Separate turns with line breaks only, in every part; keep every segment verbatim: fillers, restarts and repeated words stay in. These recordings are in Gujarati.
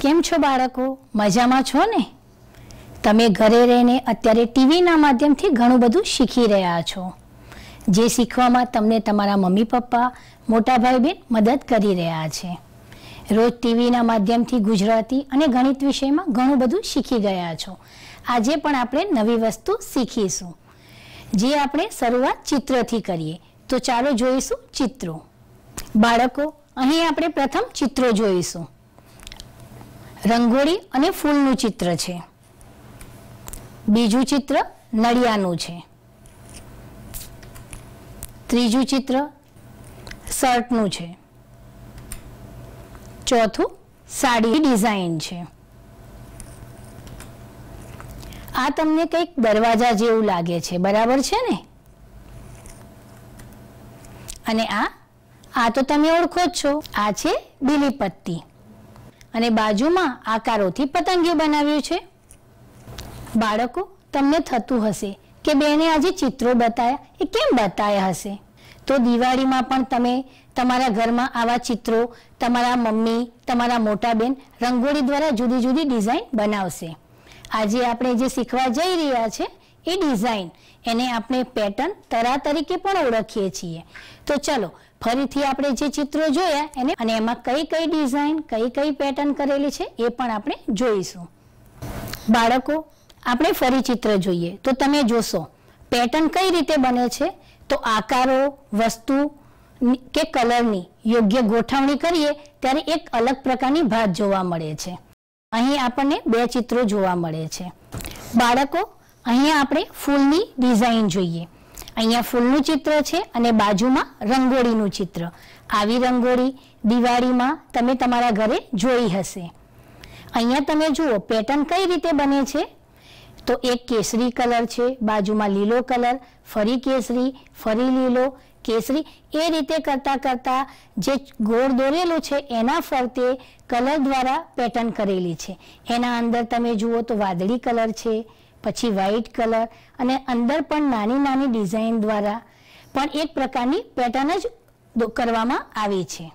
કેમ છો બાળકો? મજામાં છો ને? તમે ઘરે રહીને અત્યારે ટીવીના માધ્યમથી ઘણું બધું શીખી રહ્યા છો, જે શીખવામાં તમને તમારા મમ્મી પપ્પા, મોટા ભાઈ બહેન મદદ કરી રહ્યા છે. રોજ ટીવીના માધ્યમથી ગુજરાતી અને ગણિત વિષયમાં ઘણું બધું શીખી ગયા છો. આજે પણ આપણે નવી વસ્તુ શીખીશું, જે આપણે શરૂઆત ચિત્રથી કરીએ. તો ચાલો જોઈશું ચિત્રો. બાળકો, અહીં આપણે પ્રથમ ચિત્રો જોઈશું. રંગોળી અને ફૂલનું ચિત્ર છે. બીજું ચિત્ર નળિયાનું છે. ત્રીજું ચિત્ર શર્ટનું છે. ચોથું સાડી ડિઝાઇન છે. આ તમને કંઈક દરવાજા જેવું લાગે છે, બરાબર છે ને? અને આ આ તો તમે ઓળખો જ છો, આ છે બીલીપત્તી. અને બાજુમાં આકારોથી પતંગિયું બનાવ્યું છે. બાળકો, તમને થતું હશે કે બેને આજે ચિત્રો બતાવ્યા, એ કેમ બતાવ્યા હશે? તો દિવાળીમાં પણ તમે તમારા ઘરમાં આવા ચિત્રો તમારા મમ્મી, તમારા મોટા બેન રંગોળી દ્વારા જુદી જુદી ડિઝાઇન બનાવશે. આજે આપણે જે શીખવા જઈ રહ્યા છે એ ડિઝાઇન, એને આપણે પેટર્ન તરા તરીકે પણ ઓળખીએ છીએ. તો ચલો ફરીથી આપણે જે ચિત્રો જોયા એને અને એમાં કઈ કઈ ડિઝાઇન, કઈ કઈ પેટર્ન કરેલી છે એ પણ આપણે જોઈશું. બાળકો, આપણે ફરી ચિત્ર જોઈએ તો તમે જોશો પેટર્ન કઈ રીતે બને છે. તો આકારો, વસ્તુ કે કલરની યોગ્ય ગોઠવણી કરીએ ત્યારે એક અલગ પ્રકારની ભાત જોવા મળે છે. અહીં આપણને બે ચિત્રો જોવા મળે છે. બાળકો, અહીંયા આપણે ફૂલની ડિઝાઇન જોઈએ. અહીંયા ફૂલનું ચિત્ર છે અને બાજુમાં રંગોળીનું ચિત્ર. આવી રંગોળી દિવાળીમાં તમે તમારા ઘરે જોઈ હશે. અહીંયા તમે જુઓ પેટર્ન કઈ રીતે બને છે. તો એક કેસરી કલર છે, બાજુમાં લીલો કલર, ફરી કેસરી, ફરી લીલો, કેસરી, એ રીતે કરતા કરતા જે ગોળ દોરેલું છે એના ફરતે કલર દ્વારા પેટર્ન કરેલી છે. એના અંદર તમે જુઓ તો વાદળી કલર છે, પછી વ્હાઈટ કલર, અને અંદર પણ નાની નાની ડિઝાઇન દ્વારા પણ એક પ્રકારની પેટર્ન જ કરવામાં આવી છે.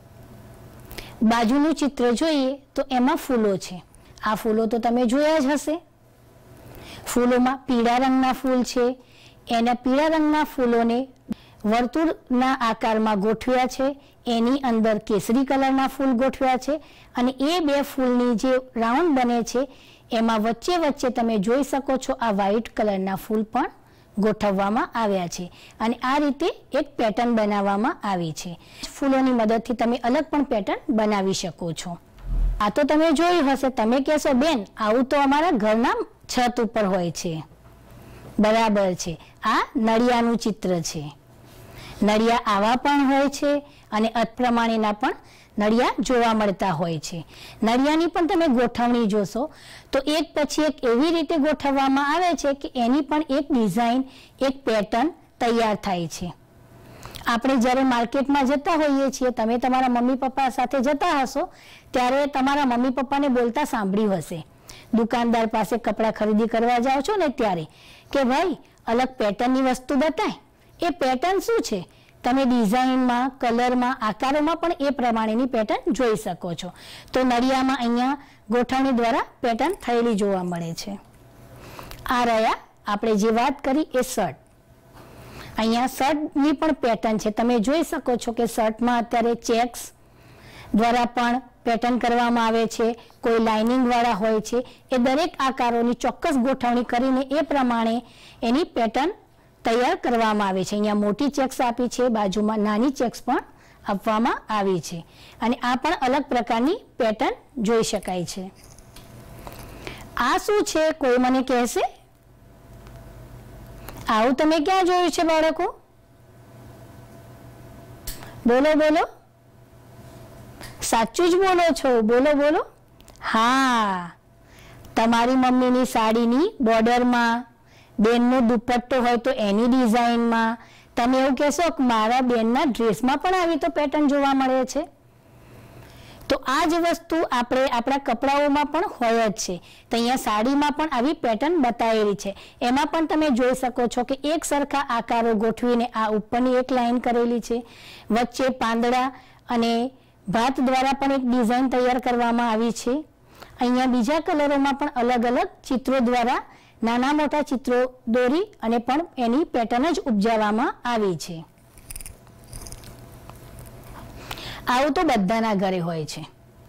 બાજુનું ચિત્ર જોઈએ તો એમાં ફૂલો છે. આ ફૂલો તો તમે જોયા જ હશે. ફૂલોમાં પીળા રંગના ફૂલ છે. એના પીળા રંગના ફૂલોને વર્તુળના આકારમાં ગોઠવ્યા છે. એની અંદર કેસરી કલરના ફૂલ ગોઠવ્યા છે અને એ બે ફૂલની જે રાઉન્ડ બને છે એમાં વચ્ચે વચ્ચે તમે જોઈ શકો છો આ વ્હાઈટ કલરના ફૂલ પણ ગોઠવવામાં આવ્યા છે. અને આ રીતે એક પેટર્ન બનાવવામાં આવી છે. ફૂલોની મદદથી તમે અલગ પણ પેટર્ન બનાવી શકો છો. આ તો તમે જોયું હશે. તમે કહેશો બેન આવું તો અમારા ઘરના છત ઉપર હોય છે. બરાબર છે. આ નળિયાનું ચિત્ર છે. નળિયા આવા પણ હોય છે અને અત પ્રમાણેના પણ નળિયા જોવા મળતા હોય છે. નળિયાની પણ તમે ગોઠવણી જોશો તો એક પછી એક એવી રીતે ગોઠવવામાં આવે છે કે એની પણ એક ડિઝાઇન, એક પેટર્ન તૈયાર થાય છે. આપણે જ્યારે માર્કેટમાં જતા હોઈએ છીએ, તમે તમારા મમ્મી પપ્પા સાથે જતા હશો ત્યારે તમારા મમ્મી પપ્પાને બોલતા સાંભળ્યું હશે. દુકાનદાર પાસે કપડાં ખરીદી કરવા જાઓ છો ને ત્યારે કે ભાઈ અલગ પેટર્નની વસ્તુ બતાય. એ પેટર્ન શું છે? તમે ડિઝાઇનમાં, કલરમાં, આકારોમાં પણ એ પ્રમાણેની પેટર્ન જોઈ શકો છો. તો નળિયામાં અહીંયા ગોઠવણી દ્વારા પેટર્ન થયેલી જોવા મળે છે. આ રહ્યા આપણે જે વાત કરી એ શર્ટ. અહીંયા શર્ટની પણ પેટર્ન છે. તમે જોઈ શકો છો કે શર્ટમાં અત્યારે ચેક્સ દ્વારા પણ પેટર્ન કરવામાં આવે છે. કોઈ લાઇનિંગ વાળા હોય છે. એ દરેક આકારોની ચોક્કસ ગોઠવણી કરીને એ પ્રમાણે એની પેટર્ન તૈયાર કરવામાં આવે છે. અહીંયા મોટી ચેક્સ આપી છે, બાજુમાં નાની ચેક્સ પણ આપવામાં આવી છે. અને આ પણ અલગ પ્રકારની પેટર્ન જોઈ શકાય છે. આ શું છે કોઈ મને કહેશે? આવું તમે ક્યાં જોયું છે બાળકો? બોલો બોલો. સાચું જ બોલો છો. બોલો બોલો. હા, તમારી મમ્મીની સાડીની બોર્ડરમાં, બેનનો દુપટ્ટો હોય તો એની ડિઝાઇનમાં. તમે એવું કહેશો કે મારા બેનના ડ્રેસમાં પણ આવી તો પેટર્ન જોવા મળે છે. તો આ જ વસ્તુ આપણે આપણા કપડાઓમાં પણ હોય જ છે. તો અહીંયા સાડીમાં પણ આવી પેટર્ન બતાવેલી છે. એમાં પણ તમે જોઈ શકો છો કે એક સરખા આકારો ગોઠવીને આ ઉપરની એક લાઈન કરેલી છે. વચ્ચે પાંદડા અને ભાત દ્વારા પણ એક ડિઝાઇન તૈયાર કરવામાં આવી છે. અહીંયા બીજા કલરોમાં પણ અલગ અલગ ચિત્રો દ્વારા નાના મોટા ચિત્રો દોરી અને પણ એની પેટર્ન જ ઉપજાવવામાં આવી છે. આવું તો બધાના ઘરે હોય છે.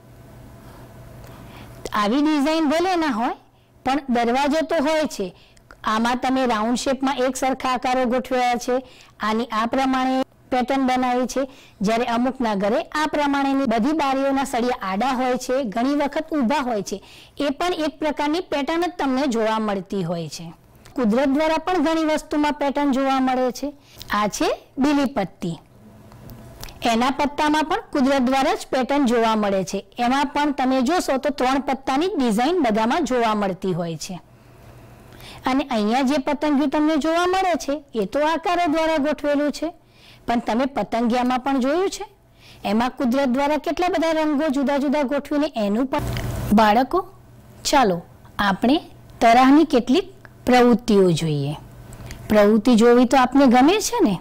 આવી ડિઝાઇન ભલે ના હોય પણ દરવાજો તો હોય છે. આમાં તમે રાઉન્ડ શેપમાં એક સરખા આકારો ગોઠવ્યા છે. આની આ પ્રમાણે પેટર્ન બનાવી છે. જ્યારે અમુકના ઘરે આ પ્રમાણેની બધી બારીઓના સળિયા આડા હોય છે, ઘણી વખત ઊભા હોય છે. એ પણ એક પ્રકારની પેટર્ન જ તમને જોવા મળતી હોય છે. કુદરત દ્વારા પણ ઘણી વસ્તુમાં પેટર્ન જોવા મળે છે. આ છે બીલીપત્તી. એના પત્તામાં પણ કુદરત દ્વારા જ પેટર્ન જોવા મળે છે. એમાં પણ તમે જોશો તો ત્રણ પત્તાની ડિઝાઇન બધામાં જોવા મળતી હોય છે. અને અહીંયા જે પતંગિયું તમને જોવા મળે છે એ તો આકારો દ્વારા ગોઠવેલું છે. પણ તમે પતંગિયામાં પણ જોયું છે, એમાં કુદરત દ્વારા કેટલા બધા રંગો જુદા જુદા ગોઠવીને એનું પણ. બાળકો, ચાલો આપણે તરાહની કેટલીક પ્રવૃત્તિઓ જોઈએ. પ્રવૃત્તિ જોવી તો આપને ગમે છે ને?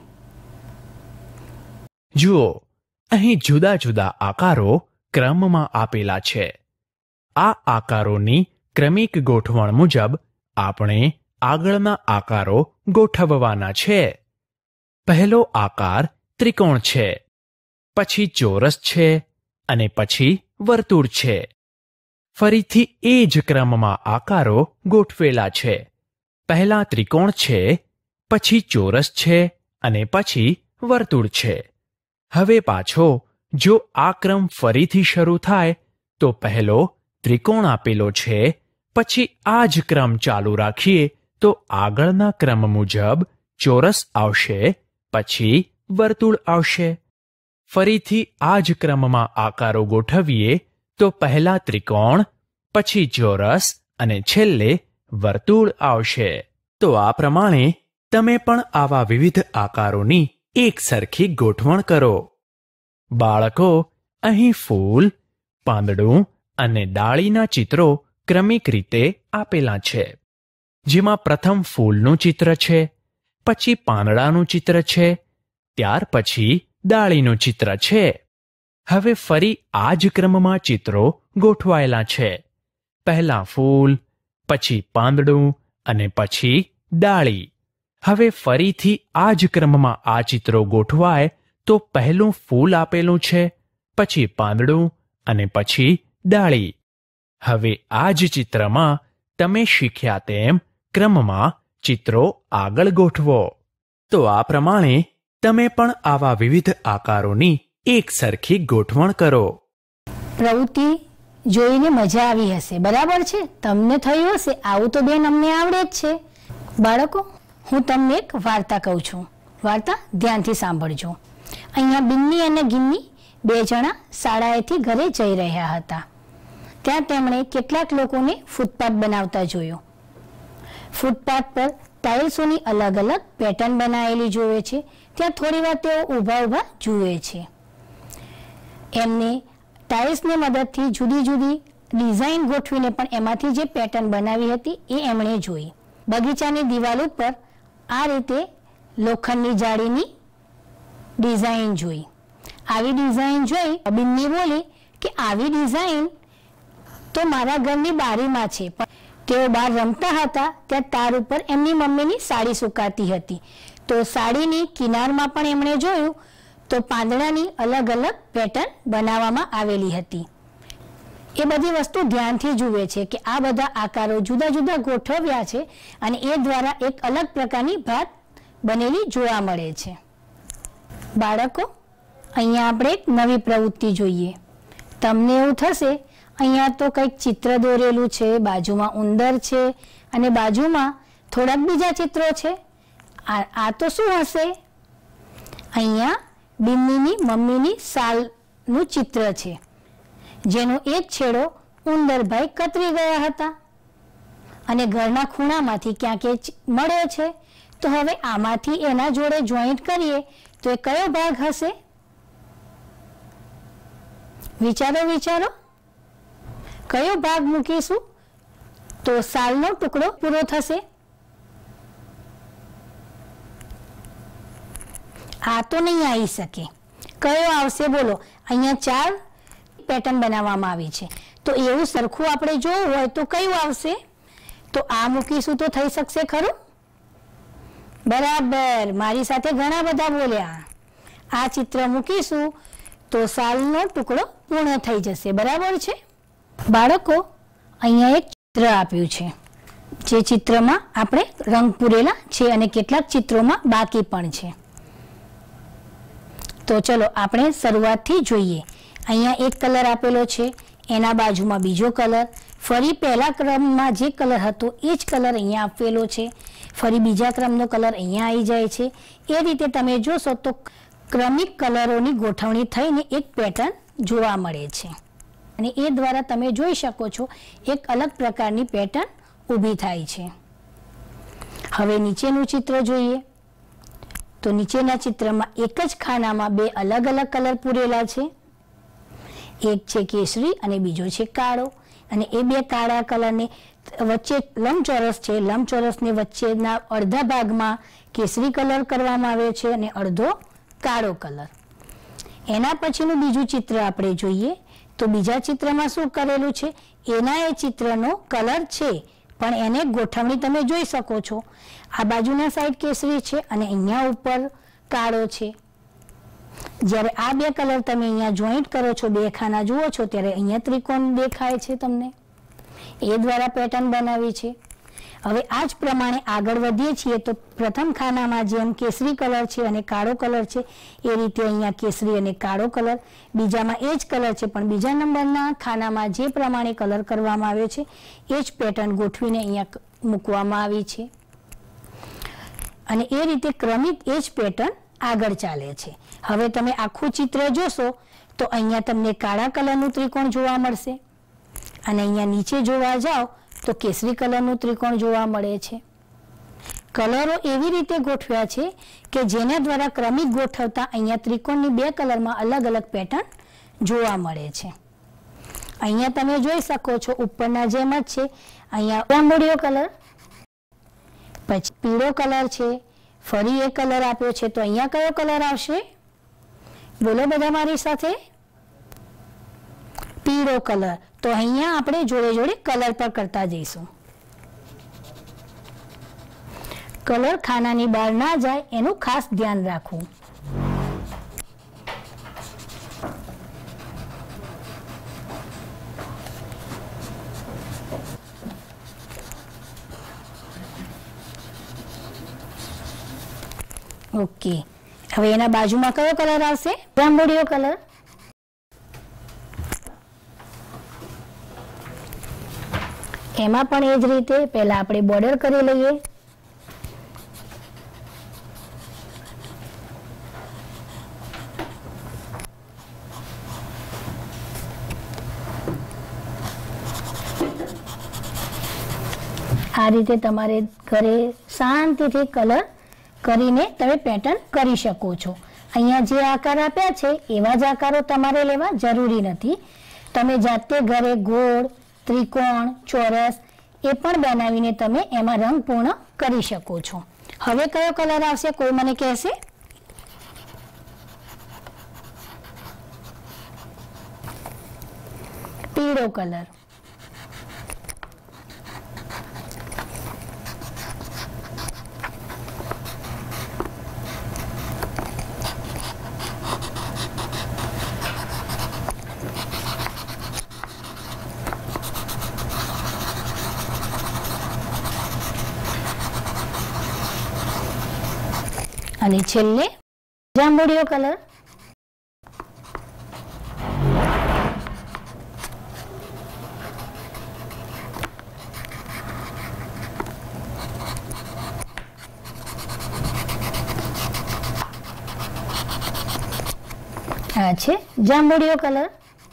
જુઓ, અહીં જુદા જુદા આકારો ક્રમમાં આપેલા છે. આ આકારોની ક્રમિક ગોઠવણ મુજબ આપણે આગળના આકારો ગોઠવવાના છે. પહેલો આકાર ત્રિકોણ છે, પછી ચોરસ છે અને પછી વર્તુળ છે. ફરીથી એ જ ક્રમમાં આકારો ગોઠવેલા છે. પહેલા ત્રિકોણ છે, પછી ચોરસ છે અને પછી વર્તુળ છે. હવે પાછો જો આ ક્રમ ફરીથી શરૂ થાય તો પહેલો ત્રિકોણ આપેલો છે, પછી આ જ ક્રમ ચાલુ રાખીએ તો આગળના ક્રમ મુજબ ચોરસ આવશે, પછી વર્તુળ આવશે. ફરીથી આ જ ક્રમમાં આકારો ગોઠવીએ તો પહેલા ત્રિકોણ, પછી ચોરસ અને છેલ્લે વર્તુળ આવશે. તો આ પ્રમાણે તમે પણ આવા વિવિધ આકારોની એક સરખી ગોઠવણ કરો. બાળકો, અહીં ફૂલ, પાંદડું અને ડાળીના ચિત્રો ક્રમિક રીતે આપેલા છે. જેમાં પ્રથમ ફૂલનું ચિત્ર છે, પછી પાંદડાનું ચિત્ર છે, ત્યાર પછી ડાળીનું ચિત્ર છે. હવે ફરી આ જ ક્રમમાં ચિત્રો ગોઠવાયેલા છે. પહેલા ફૂલ, પછી પાંદડું અને પછી ડાળી. હવે ફરીથી આ જ ક્રમમાં આ ચિત્રો ગોઠવાય તો પહેલું ફૂલ આપેલું છે, પછી પાંદડું અને પછી ડાળી. હવે આ જ ચિત્રમાં તમે શીખ્યા તેમ ક્રમમાં ચિત્રો આગળ ગોઠવો. તો આ પ્રમાણે તમે પણ આવા વિવિધ આકારોની એક સરખી ગોઠવણ કરો.
પ્રવૃત્તિ જોઈને મજા આવી હશે, બરાબર છે? તમને થયું હશે આવું તો બેન અમને આવડે જ છે. બાળકો, હું તમને એક વાર્તા કહું છું. વાર્તા ધ્યાનથી સાંભળજો. અહીંયા બિન્ની અને ગિન્ની બે જણા શાળાએથી ઘરે જઈ રહ્યા હતા. ત્યાં તેમણે કેટલાક લોકોને ફૂટપાથ બનાવતા જોયો. ફૂટપાથ પર ટાઇલ્સોની અલગ અલગ પેટર્ન બનાવેલી જોવે છે. ત્યાં થોડી વાર તેઓ ઊભા ઊભા જુએ છે. એમને ટાઇલ્સની મદદથી જુદી જુદી ડિઝાઇન ગોઠવીને પણ એમાંથી જે પેટર્ન બનાવી હતી એ એમણે જોઈ. બગીચાની દિવાલ ઉપર આ રીતે લોખંડની જાળીની ડિઝાઇન જોઈ. આવી ડિઝાઇન જોઈ બિન્ની બોલી કે આવી ડિઝાઇન તો મારા ઘરની બારીમાં છે. પણ તેઓ બહાર રમતા હતા ત્યાં તાર ઉપર એમની મમ્મીની સાડી સુકાતી હતી. તો સાડીની કિનારમાં પણ એમણે જોયું તો પાંદડાની અલગ અલગ પેટર્ન બનાવવામાં આવેલી હતી. એ બધી વસ્તુ ધ્યાનથી જુએ છે કે આ બધા આકારો જુદા જુદા ગોઠવ્યા છે અને એ દ્વારા એક અલગ પ્રકારની ભાત બનેલી જોવા મળે છે. બાળકો, અહીંયા આપણે એક નવી પ્રવૃત્તિ જોઈએ. તમને એવું થશે અહીંયા તો કંઈક ચિત્ર દોરેલું છે, બાજુમાં ઉંદર છે અને બાજુમાં થોડાક બીજા ચિત્રો છે. આ આ તો શું હશે? અહીંયા બિન્નીની મમ્મીની શાલનું ચિત્ર છે, જેનો એક છેડો ઉંદરભાઈ કતરી ગયા હતા અને ઘરના ખૂણામાંથી ક્યાંક એ મળ્યો છે. તો હવે આમાંથી એના જોડે જોઈન્ટ કરીએ તો એ કયો ભાગ હશે? વિચારો વિચારો, કયો ભાગ મૂકીશું તો શાલનો ટુકડો પૂરો થશે? આ તો નહીં આવી શકે. કયો આવશે બોલો? અહીંયા ચાર પેટર્ન બનાવવામાં આવી છે. તો એવું સરખું આપણે જોવું હોય તો કયું આવશે? તો આ મૂકીશું તો થઈ શકશે ખરું? બરાબર, મારી સાથે ઘણા બધા બોલ્યા. આ ચિત્ર મૂકીશું તો સાલનો ટુકડો પૂર્ણ થઈ જશે. બરાબર છે બાળકો? અહીંયા એક ચિત્ર આપ્યું છે, જે ચિત્રમાં આપણે રંગ પૂરેલા છે અને કેટલાક ચિત્રોમાં બાકી પણ છે. તો ચલો આપણે શરૂઆતથી જોઈએ. અહીંયા એક કલર આપેલો છે, એના બાજુમાં બીજો કલર, ફરી પહેલા ક્રમમાં જે કલર હતો એ જ કલર અહીંયા આપેલો છે, ફરી બીજા ક્રમનો કલર અહીંયા આવી જાય છે. એ રીતે તમે જોશો તો ક્રમિક કલરોની ગોઠવણી થઈને એક પેટર્ન જોવા મળે છે અને એ દ્વારા તમે જોઈ શકો છો એક અલગ પ્રકારની પેટર્ન ઊભી થાય છે. હવે નીચેનું ચિત્ર જોઈએ તો નીચેના ચિત્રમાં એક જ ખાનામાં બે અલગ અલગ કલર પૂરેલા છે. એક છે કેસરી અને બીજો છે કાળો, અને એ બે કાળા કલરને વચ્ચે લંબચોરસ છે, લંબચોરસની વચ્ચેના અડધા ભાગમાં કેસરી કલર કરવામાં આવ્યો છે અને અડધો કાળો કલર. એના પછીનું બીજું ચિત્ર આપણે જોઈએ તો બીજા ચિત્રમાં શું કરેલું છે? એના એ ચિત્રનો કલર છે પણ એને ગોઠવણી તમે જોઈ શકો છો. આ બાજુના સાઈડ કેસરી છે અને અહીંયા ઉપર કાળો છે. જ્યારે આ બે કલર તમે અહીંયા જોઈન્ટ કરો છો, બે ખાના જુઓ છો, ત્યારે અહીંયા ત્રિકોણ દેખાય છે તમને. એ દ્વારા પેટર્ન બનાવી છે. હવે આ જ પ્રમાણે આગળ વધીએ છીએ તો પ્રથમ ખાનામાં જેમ કેસરી કલર છે અને કાળો કલર છે એ રીતે અહીંયા કેસરી અને કાળો કલર, બીજામાં એ જ કલર છે પણ બીજા નંબરના ખાનામાં જે પ્રમાણે કલર કરવામાં આવ્યો છે એ જ પેટર્ન ગોઠવીને અહીંયા મૂકવામાં આવી છે અને એ રીતે ક્રમિક એ જ પેટર્ન આગળ ચાલે છે. હવે તમે આખું ચિત્ર જોશો તો અહીંયા તમને કાળા કલરનું ત્રિકોણ જોવા મળશે અને અહીંયા નીચે જોવા જાઓ તો કેસરી કલરનું ત્રિકોણ જોવા મળે છે. કલરો એવી રીતે ગોઠવ્યા છે કે જેના દ્વારા ક્રમિક ગોઠવતા અહીંયા ત્રિકોણની બે કલરમાં અલગ અલગ પેટર્ન જોવા મળે છે. અહીંયા તમે જોઈ શકો છો ઉપરના જેમ જ છે. અહીંયા જાંબુડિયો કલર, પછી પીળો કલર છે, ફરી એક કલર આપ્યો છે તો અહીંયા કયો કલર આવશે? બોલો બધા મારી સાથે. પીળો કલર. તો અહીંયા આપણે જોડે જોડે કલર પર કરતા જઈશું. કલર ખાનાની બહાર ના જાય એનું ખાસ ધ્યાન રાખવું. ઓકે, હવે એના બાજુમાં કયો કલર આવશે? જાંબુડિયો કલર. એમાં પણ એ જ રીતે પહેલા આપણે બોર્ડર કરી લઈએ. આ રીતે તમારે ઘરે શાંતિથી કલર કરીને તમે પેટર્ન કરી શકો છો. અહીંયા જે આકાર આપ્યા છે એવા જ આકારો તમારે લેવા જરૂરી નથી. તમે જાતે ઘરે ગોળ, ત્રિકોણ, ચોરસ એ પણ બનાવીને તમે એમાં રંગ પૂર્ણ કરી શકો છો. હવે કયો કલર આવશે? કોઈ મને કહેશે? પીળો કલર. અને છેલ્લે જાંબુડિયો કલર. આ છે જાંબુડિયો કલર.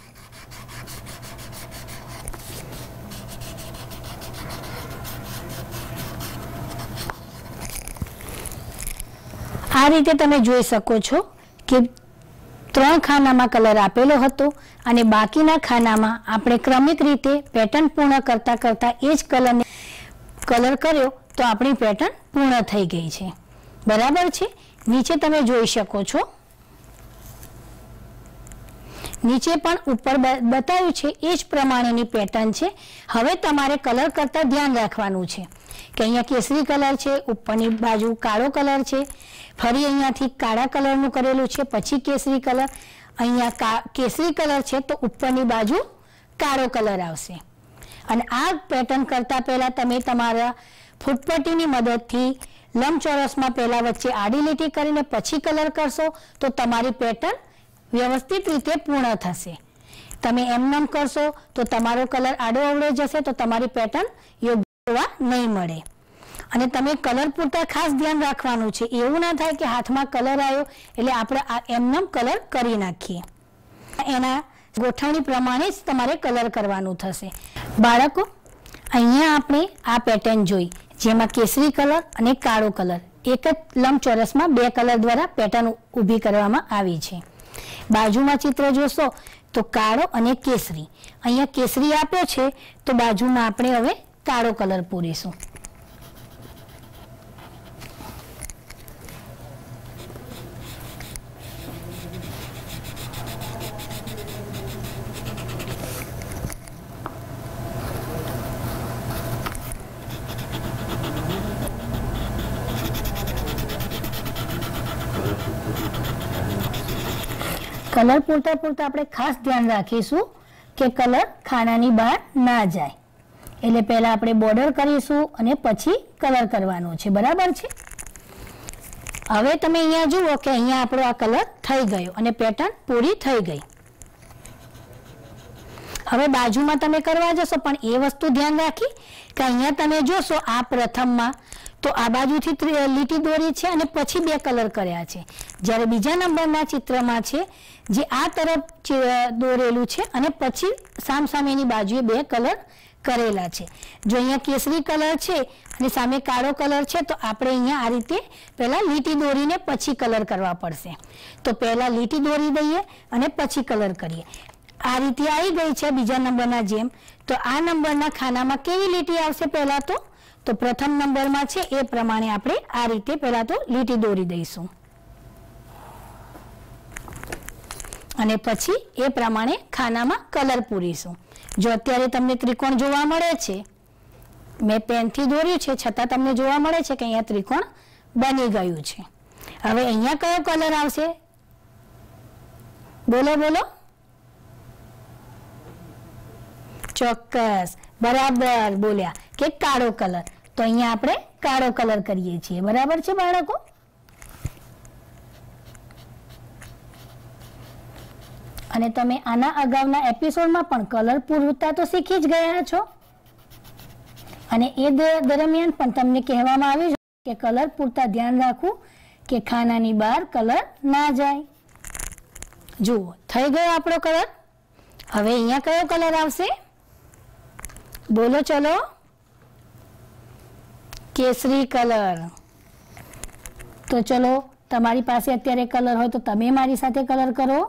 આ રીતે તમે જોઈ શકો છો કે ત્રણ ખાનામાં કલર આપેલો હતો અને બાકીના ખાનામાં આપણે ક્રમિક રીતે પેટર્ન પૂર્ણ કરતા કરતા એ જ કલરને કલર કર્યો તો આપણી પેટર્ન પૂર્ણ થઈ ગઈ છે. બરાબર છે. નીચે તમે જોઈ શકો છો નીચે પણ ઉપર બતાવ્યું છે એ જ પ્રમાણેની પેટર્ન છે. હવે તમારે કલર કરતા ધ્યાન રાખવાનું છે કે અહીંયા કેસરી કલર છે, ઉપરની બાજુ કાળો કલર છે, ફરી અહીંયાથી કાળા કલરનું કરેલું છે, પછી કેસરી કલર, અહીંયા કેસરી કલર છે તો ઉપરની બાજુ કાળો કલર આવશે. અને આ પેટર્ન કરતા પહેલા તમે તમારા ફૂટપટ્ટીની મદદથી લંબચોરસમાં પહેલા વચ્ચે આડી લીટી કરીને પછી કલર કરશો તો તમારી પેટર્ન વ્યવસ્થિત રીતે પૂર્ણ થશે. તમે એમનેમ કરશો તો તમારો કલર આડો અવળો જશે તો તમારી પેટર્ન યોગ્ય જોવા નહીં મળે. અને તમે કલર પૂરતા ખાસ ધ્યાન રાખવાનું છે, એવું ના થાય કે હાથમાં કલર આવ્યો એટલે આપણે આ એમનેમ કલર કરી નાખીએ. એના ગોઠવણી પ્રમાણે જ તમારે કલર કરવાનું થશે. બાળકો, અહીંયા આપણે આ પેટર્ન જોઈ જેમાં કેસરી કલર અને કાળો કલર એક જ લંબચોરસમાં બે કલર દ્વારા પેટર્ન ઊભી કરવામાં આવી છે. બાજુમાં ચિત્ર જોશો તો કાળો અને કેસરી, અહીંયા કેસરી આપ્યો છે તો બાજુમાં આપણે હવે કાળો કલર પૂરીશું. કલર પૂરતા પૂરતા આપણે ખાસ ધ્યાન રાખીશું કે કલર ખાનાની બહાર ના જાય. એટલે પહેલા આપણે બોર્ડર કરીશું અને પછી કલર કરવાનો છે. બરાબર છે? હવે તમે અહીંયા જુઓ કે અહીંયા આપણો આ કલર થઈ ગયો અને પેટર્ન પૂરી થઈ ગઈ. હવે બાજુમાં તમે કરવા જશો પણ એ વસ્તુ ધ્યાન રાખી કે અહીંયા તમે જોશો આ પ્રથમમાં તો આ બાજુથી લીટી દોરી છે અને પછી બે કલર કર્યા છે, જ્યારે બીજા નંબરના ચિત્રમાં છે જે આ તરફ દોરેલું છે અને પછી સામસામેની બાજુએ બે કલર કરેલા છે. જો અહીંયા કેસરી કલર છે અને સામે કાળો કલર છે તો આપણે અહીંયા આ રીતે પહેલા લીટી દોરીને પછી કલર કરવા પડશે. તો પહેલા લીટી દોરી દઈએ અને પછી કલર કરીએ. આ રીતે આવી ગઈ છે બીજા નંબરના જેમ. તો આ નંબરના ખાનામાં કેવી લીટી આવશે પહેલા તો તો પ્રથમ નંબરમાં છે એ પ્રમાણે આપણે આ રીતે પહેલા તો લીટી દોરી દઈશું અને પછી એ પ્રમાણે ખાનામાં કલર પૂરીશું. જો અત્યારે તમને ત્રિકોણ જોવા મળે છે, મેં પેનથી દોર્યું છે છતાં તમને જોવા મળે છે કે અહીંયા ત્રિકોણ બની ગયું છે. હવે અહીંયા કયો કલર આવશે? બોલો બોલો. ચોક્કસ, બરાબર બોલ્યા કે કાળો કલર. તો અહીંયા આપણે કાળો કલર કરીએ છીએ. બરાબર છે બાળકો? અને તમે આના અગાઉના એપિસોડમાં પણ કલર પૂરતા તો શીખી જ ગયા છો અને એ દરમિયાન પણ તમને કહેવામાં આવ્યું છે કે કલર પૂરતા ધ્યાન રાખવું કે ખાનાની બહાર કલર ના જાય. જુઓ, થઈ ગયો આપણો કલર. હવે અહીંયા કયો કલર આવશે? બોલો ચલો. કેસરી કલર. તો ચલો, તમારી પાસે અત્યારે કલર હોય તો તમે મારી સાથે કલર કરો.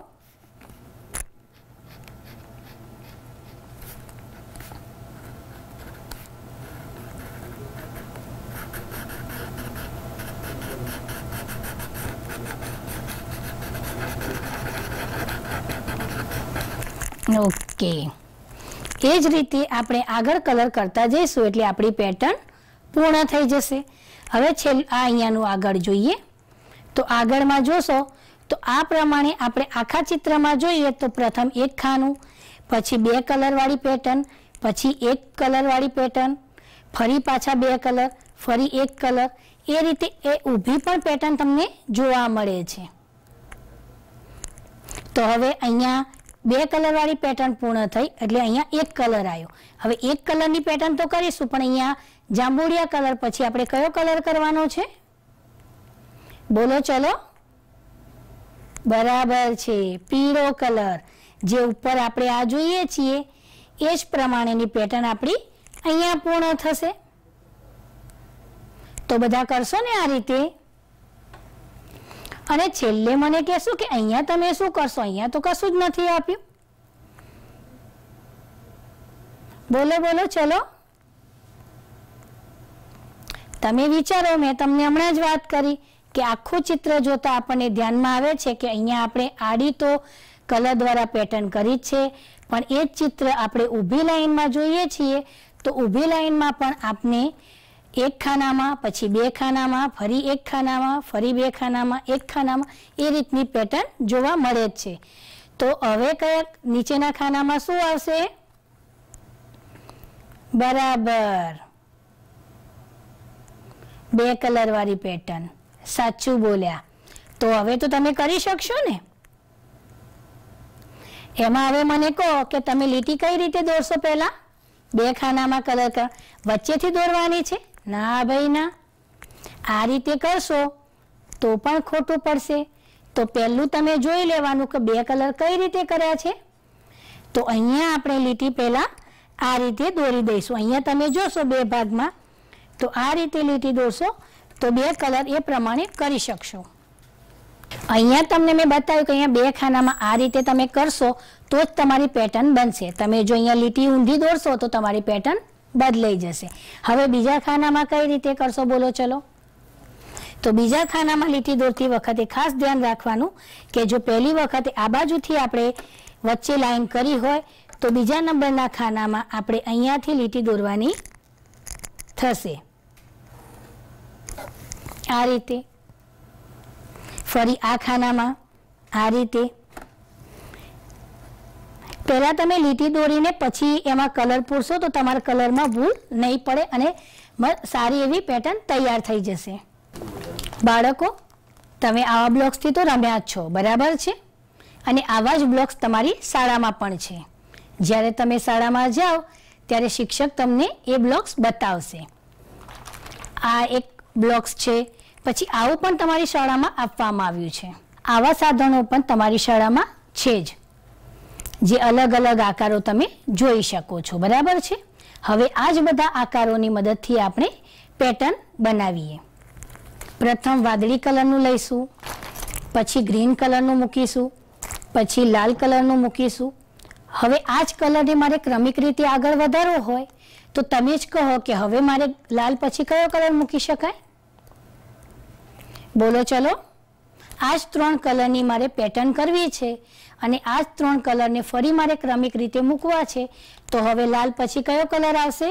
ઓકે, એ જ રીતે આપણે આગળ કલર કરતા જઈશું એટલે આપણી પેટર્ન પૂર્ણ થઈ જશે. હવે છેલ્લે આ અહીંયાનું આગળ જોઈએ તો આગળમાં જોશો તો આ પ્રમાણે આપણે આખા ચિત્રમાં જોઈએ તો પ્રથમ એક ખાનું, પછી બે કલરવાળી પેટર્ન, પછી એક કલરવાળી પેટર્ન, ફરી પાછા બે કલર, ફરી એક કલર, એ રીતે એ ઊભી પણ પેટર્ન તમને જોવા મળે છે. તો હવે અહીંયા બે કલરવાળી પેટર્ન પૂર્ણ થઈ એટલે અહીંયા એક કલર આવ્યો. હવે એક કલરની પેટર્ન તો કરીશું પણ અહીંયા જાંબુડિયા કલર પછી આપણે કયો કલર કરવાનો છે? બોલો ચલો. બરાબર છે, પીળો કલર. જે ઉપર આપણે આ જોઈએ છીએ એ જ પ્રમાણેની પેટર્ન આપણી અહીંયા પૂર્ણ થશે. તો બધા કરશો ને આ રીતે. અને છેલ્લે મને કહેશો કે અહીંયા તમે શું કરશો? અહીંયા તો કશું જ નથી આપ્યું. બોલો બોલો ચલો. તમે વિચારો, મેં તમને હમણાં જ વાત કરી કે આખું ચિત્ર જોતા આપણને ધ્યાનમાં આવે છે કે અહીંયા આપણે આડી તો કલર દ્વારા પેટર્ન કરી જ છે, પણ એ જ ચિત્ર આપણે ઊભી લાઈનમાં જોઈએ છીએ તો ઊભી લાઈનમાં પણ આપણે એક ખાનામાં, પછી બે ખાનામાં, ફરી એક ખાનામાં, ફરી બે ખાનામાં, એક ખાનામાં એ રીતની પેટર્ન જોવા મળે જ છે. તો હવે કયા નીચેના ખાનામાં શું આવશે? બરાબર, બે કલર વાળી પેટર્ન. સાચું બોલ્યા. તો હવે તો તમે કરી શકશો ને. એમાં હવે મને કહો કે તમે લીટી કઈ રીતે દોરશો? પહેલા બે ખાનામાં કલર કર, વચ્ચેથી દોરવાની છે? ના ભાઈ ના, આ રીતે કરશો તો પણ ખોટું પડશે. તો પહેલું તમે જોઈ લેવાનું કે બે કલર કઈ રીતે કર્યા છે. તો અહીંયા આપણે લીટી પહેલા આ રીતે દોરી દઈશું. અહીંયા તમે જોશો બે ભાગમાં, તો આ રીતે લીટી દોરશો તો બે કલર એ પ્રમાણે કરી શકશો. અહીંયા તમને મેં બતાવ્યું કે અહીંયા બે ખાનામાં આ રીતે તમે કરશો તો જ તમારી પેટર્ન બનશે. તમે જો અહીંયા લીટી ઊંધી દોરશો તો તમારી પેટર્ન બદલાઈ જશે. હવે બીજા ખાનામાં કઈ રીતે કરશો બોલો ચલો? તો બીજા ખાનામાં લીટી દોરતી વખતે ખાસ ધ્યાન રાખવાનું કે જો પહેલી વખતે આ બાજુથી આપણે વચ્ચે લાઈન કરી હોય તો બીજા નંબરના ખાનામાં આપણે અહીંયાથી લીટી દોરવાની થશે. આ રીતે ફરી આ ખાનામાં આ રીતે. પહેલા તમે લીટી દોરીને પછી એમાં કલર પૂરશો તો તમારા કલરમાં ભૂલ નહીં પડે અને સારી એવી પેટર્ન તૈયાર થઈ જશે. બાળકો, તમે આવા બ્લોક્સથી તો રમ્યા જ છો, બરાબર છે? અને આવા જ બ્લોક્સ તમારી શાળામાં પણ છે. જ્યારે તમે શાળામાં જાઓ ત્યારે શિક્ષક તમને એ બ્લોક્સ બતાવશે. આ એક બ્લોક્સ છે. પછી આવું પણ તમારી શાળામાં આપવામાં આવ્યું છે. આવા સાધનો પણ તમારી શાળામાં છે જ, જે અલગ અલગ આકારો તમે જોઈ શકો છો, બરાબર છે? હવે આ જ બધા આકારોની મદદથી આપણે પેટર્ન બનાવીએ. પ્રથમ વાદળી કલરનું લઈશું, પછી ગ્રીન કલરનું મૂકીશું, પછી લાલ કલરનું મૂકીશું. હવે આ જ કલરને મારે ક્રમિક રીતે આગળ વધારવો હોય તો તમે જ કહો કે હવે મારે લાલ પછી કયો કલર મૂકી શકાય? બોલો ચલો. આ જ ત્રણ કલરની મારે પેટર્ન કરવી છે અને આ જ ત્રણ કલરને ફરી મારે ક્રમિક રીતે મૂકવા છે. તો હવે લાલ પછી કયો કલર આવશે?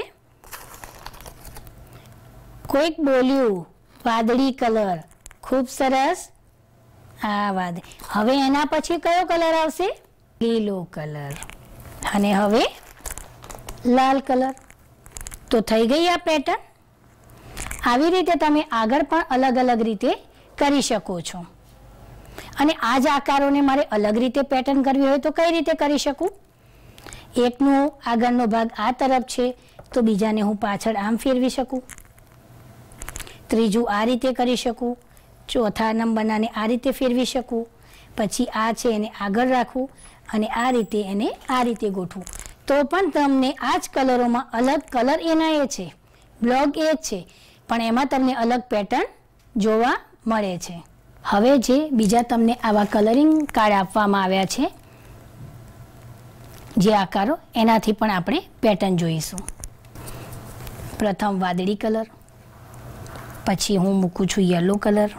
કોઈક બોલ્યું વાદળી કલર. ખૂબ સરસ. આ વાદળી. હવે એના પછી કયો કલર આવશે? લીલો કલર. અને હવે લાલ કલર. તો થઈ ગઈ આ પેટર્ન. આવી રીતે તમે આગળ પણ અલગ અલગ રીતે કરી શકો છો. અને આ જ આકારોને મારે અલગ રીતે પેટર્ન કરવી હોય તો કઈ રીતે કરી શકું? એકનો આગળનો ભાગ આ તરફ છે તો બીજાને હું પાછળ આમ ફેરવી શકું. ત્રીજું આ રીતે કરી શકું. ચોથા નંબરનાને આ રીતે ફેરવી શકું. પછી આ છે એને આગળ રાખવું અને આ રીતે એને આ રીતે ગોઠવું. તો પણ તમને આ જ કલરોમાં અલગ કલર એના એ છે, બ્લોક એ જ છે, પણ એમાં તમને અલગ પેટર્ન જોવા મળે છે. હવે જે બીજા તમને આવા કલરિંગ કાર્ડ આપવામાં આવ્યા છે, જે આકારો, એનાથી પણ આપણે પેટર્ન જોઈશું. પ્રથમ વાદળી કલર, પછી હું મૂકું છું યલો કલર,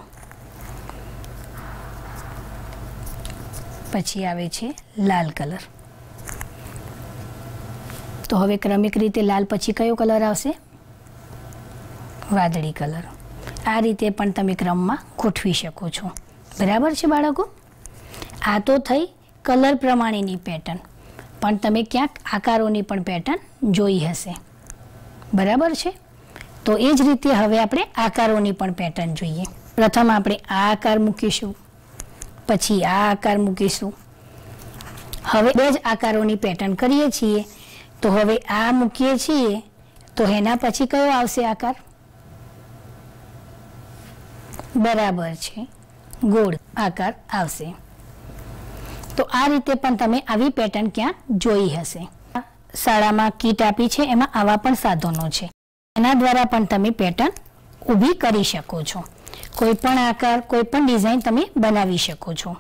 પછી આવે છે લાલ કલર. તો હવે ક્રમિક રીતે લાલ પછી કયો કલર આવશે? વાદળી કલર. આ રીતે પણ તમે ક્રમમાં ગોઠવી શકો છો, બરાબર છે બાળકો? આ તો થઈ કલર પ્રમાણેની પેટર્ન, પણ તમે ક્યાંક આકારોની પણ પેટર્ન જોઈ હશે, બરાબર છે? તો એ જ રીતે હવે આપણે આકારોની પણ પેટર્ન જોઈએ. પ્રથમ આપણે આ આકાર મૂકીશું, પછી આ આકાર મૂકીશું. હવે બે જ આકારોની પેટર્ન કરીએ છીએ તો હવે આ મૂકીએ છીએ તો એના પછી કયો આવશે આકાર? બરાબર છે, ગોળ આકાર આવશે. તો આ રીતે પણ તમે આવી પેટર્ન ક્યાં જોઈ હશે. શાળામાં કીટ આપી છે, એમાં આવા પણ સાધનો છે, એના દ્વારા પણ તમે પેટર્ન ઊભી કરી શકો છો. કોઈ પણ આકાર, કોઈ પણ ડિઝાઇન તમે બનાવી શકો છો.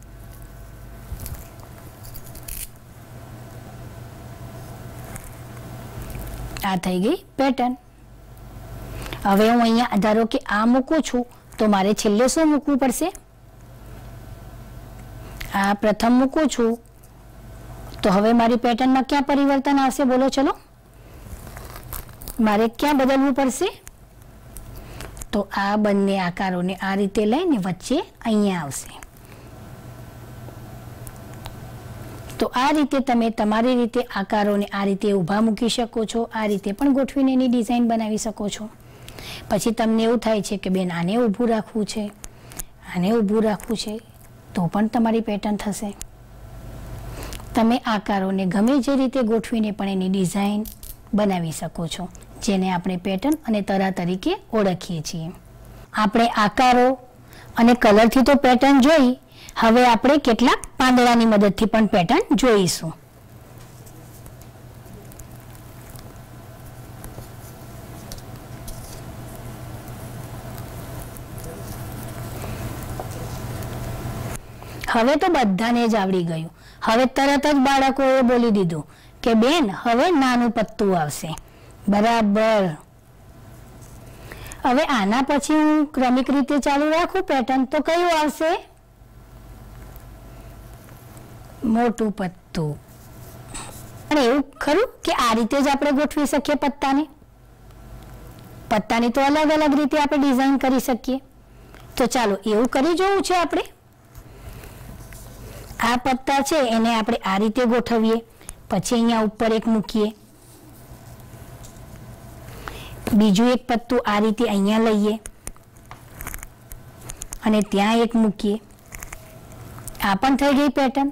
આ થઈ ગઈ પેટર્ન. હવે હું અહીંયા ધારો કે આ મૂકું છું તો મારે છેલ્લે શું મૂકવું પડશે? આ પ્રથમ મૂકું છું તો હવે મારી પેટર્નમાં ક્યાં પરિવર્તન આવશે? બોલો ચલો, મારે ક્યાં બદલવું પડશે? તો આ બંને આકારોને આ રીતે લઈને વચ્ચે અહીંયા આવશે. તો આ રીતે તમે તમારી રીતે આકારોને આ રીતે ઊભા મૂકી શકો છો. આ રીતે પણ ગોઠવીને એની ડિઝાઇન બનાવી શકો છો. પછી તમને એવું થાય છે કે બેન આને ઊભું રાખવું છે, આને ઊભું રાખવું છે, તો પણ તમારી પેટર્ન થશે. તમે આકારોને ગમે જે રીતે ગોઠવીને પણ એની ડિઝાઇન બનાવી શકો છો, જેને આપણે પેટર્ન અને તરા તરીકે ઓળખીએ છીએ. આપણે આકારો અને કલરથી તો પેટર્ન જોઈ, હવે આપણે કેટલાક પાંદડાની મદદથી પણ પેટર્ન જોઈશું. હવે તો બધાને જ આવડી ગયું. હવે તરત જ બાળકોએ બોલી દીધું કે બેન હવે નાનું પત્તું આવશે. બરાબર. હવે આના પછી હું ક્રમિક રીતે ચાલુ રાખું પેટર્ન તો કયું આવશે? મોટું પત્તું. અને એવું ખરું કે આ રીતે જ આપણે ગોઠવી શકીએ પત્તાને? પત્તાની તો અલગ અલગ રીતે આપણે ડિઝાઇન કરી શકીએ. તો ચાલો એવું કરી જોવું છે આપણે. આ પત્તા છે એને આપણે આ રીતે ગોઠવીએ, પછી અહીંયા ઉપર એક મૂકીએ, બીજું એક પત્તું આ રીતે અહીંયા લઈએ અને ત્યાં એક મૂકીએ. આ પણ થઈ ગઈ પેટર્ન.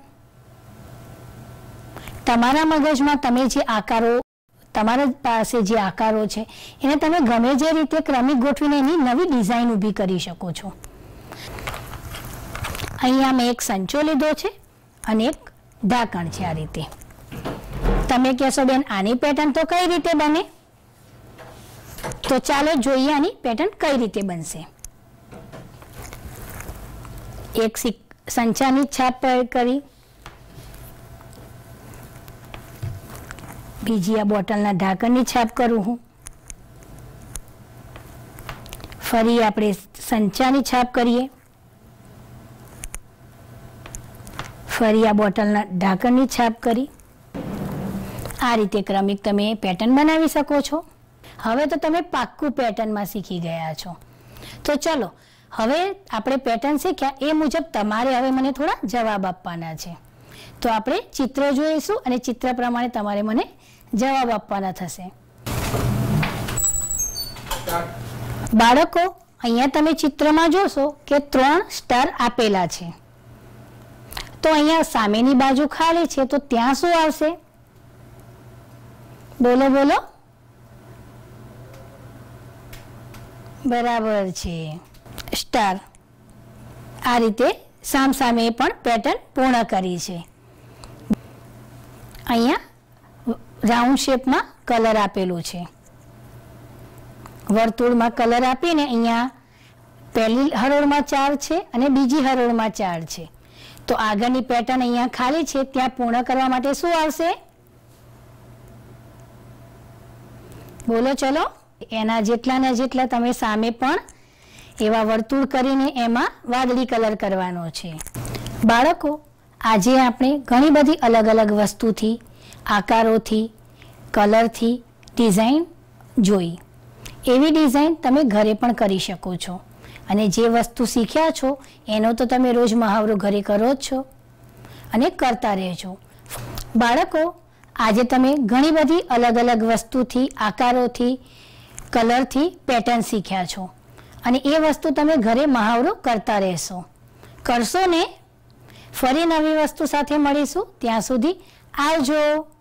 તમારા મગજમાં તમે જે આકારો, તમારા પાસે જે આકારો છે એને તમે ગમે જે રીતે ક્રમિક ગોઠવીને એની નવી ડિઝાઇન ઊભી કરી શકો છો. અહીંયા મેં એક સંચો લીધો છે અને એક ઢાંકણ છે. આ રીતે તમે કહેશો બેન આની પેટર્ન તો કઈ રીતે બને? તો ચાલો જોઈએ આની પેટર્ન કઈ રીતે બનશે. એક સંચાની છાપ કરી, બીજી આ બોટલના ઢાંકણની છાપ કરું હું, ફરી આપણે સંચાની છાપ કરીએ, ફરી આ બોટલના ઢાંકણની છાપ કરી. આ રીતે ક્રમિક તમે પેટર્ન બનાવી શકો છો. હવે તો તમે પાક્કું પેટર્નમાં શીખી ગયા છો. તો ચલો હવે આપણે પેટર્ન શીખ્યા એ મુજબ તમારે હવે મને થોડા જવાબ આપવાના છે. તો આપણે ચિત્ર જોઈશું અને ચિત્ર પ્રમાણે તમારે મને જવાબ આપવાના થશે. બાળકો અહીંયા તમે ચિત્રમાં જોશો કે ત્રણ સ્ટાર આપેલા છે. તો અહીંયા સામેની બાજુ ખાલી છે તો ત્યાં શું આવશે? બોલો બોલો. બરાબર છે, સ્ટાર. આ રીતે સામ સામે પણ પેટર્ન પૂર્ણ કરી છે. અહીંયા રાઉન્ડ શેપમાં કલર આપેલું છે. વર્તુળમાં કલર આપીને અહીંયા પહેલી હરોળમાં ચાર છે અને બીજી હરોળમાં ચાર છે. તો આગળની પેટર્ન અહીંયા ખાલી છે, ત્યાં પૂર્ણ કરવા માટે શું આવશે? બોલો ચલો. એના જેટલા ને જેટલા તમે સામે પણ એવા વર્તુળ કરીને એમાં વાદળી કલર કરવાનો છે. બાળકો આજે આપણે ઘણી બધી અલગ અલગ વસ્તુથી, આકારોથી, કલરથી ડિઝાઇન જોઈ. એવી ડિઝાઇન તમે ઘરે પણ કરી શકો છો. અને જે વસ્તુ શીખ્યા છો એનો તો તમે રોજ મહાવરો ઘરે કરો જ છો અને કરતા રહેજો. બાળકો આજે તમે ઘણી બધી અલગ અલગ વસ્તુથી, આકારોથી, કલરથી પેટર્ન શીખ્યા છો અને એ વસ્તુ તમે ઘરે મહાવરો કરતા રહેશો. કરશો ને? ફરી નવી વસ્તુ સાથે મળીશું. ત્યાં સુધી આવજો.